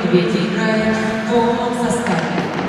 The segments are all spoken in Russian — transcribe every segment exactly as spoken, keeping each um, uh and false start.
«Медведи» играют в полном составе.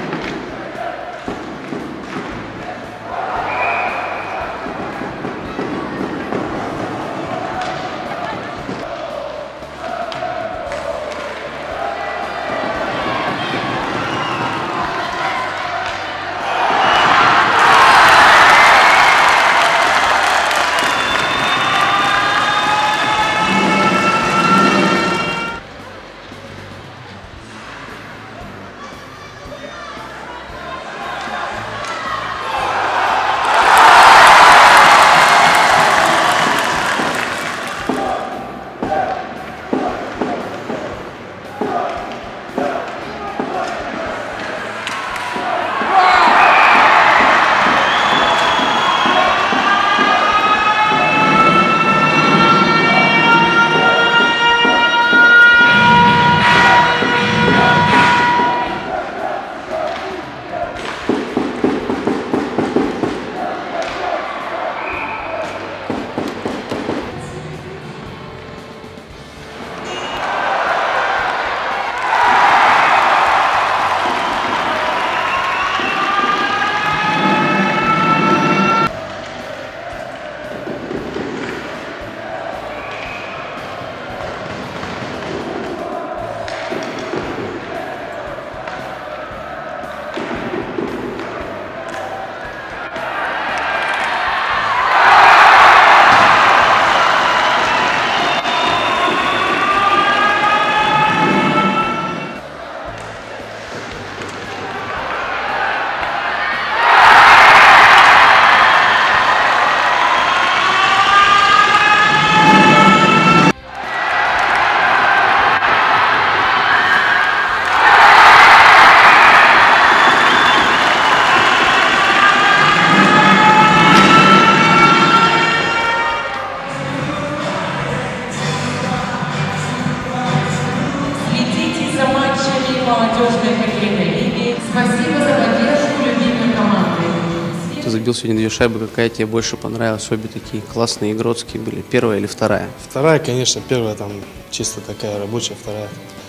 Молодежной хоккейной лиги. Спасибо за поддержку любимой команды. Ты забил сегодня две шайбы, какая тебе больше понравилась? Обе такие классные, игротские были. Первая или вторая? Вторая, конечно, первая там чисто такая рабочая, вторая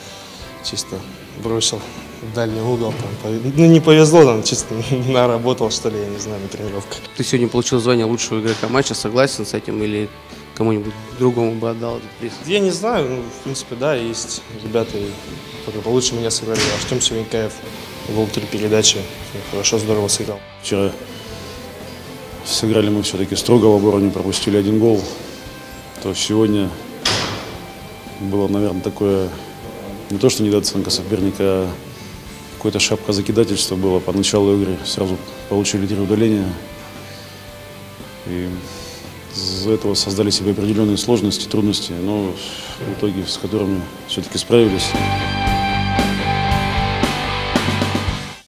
чисто бросил в дальний угол. Там, ну не повезло, там чисто наработал, что ли, я не знаю, на тренировках. Ты сегодня получил звание лучшего игрока матча, согласен с этим или кому-нибудь другому бы отдал этот приз? Я не знаю, ну, в принципе, да, есть ребята, которые получше меня сыграли. Артем Севенкаев был три передачи, хорошо, здорово сыграл. Вчера сыграли мы все-таки строго в обороне, пропустили один гол. То сегодня было, наверное, такое, не то что недооценка соперника, а какое-то шапка закидательства было. По началу игры сразу получили три удаления. И из-за этого создали себе определенные сложности, трудности, но в итоге с которыми все-таки справились.